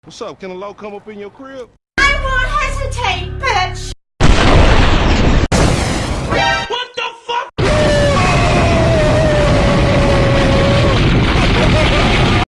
What's up? Can a low come up in your crib?